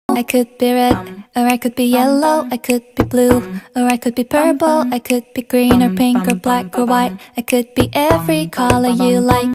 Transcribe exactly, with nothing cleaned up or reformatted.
I could be red, or I could be yellow. I could be blue, or I could be purple. I could be green or pink or black or white. I could be every color you like.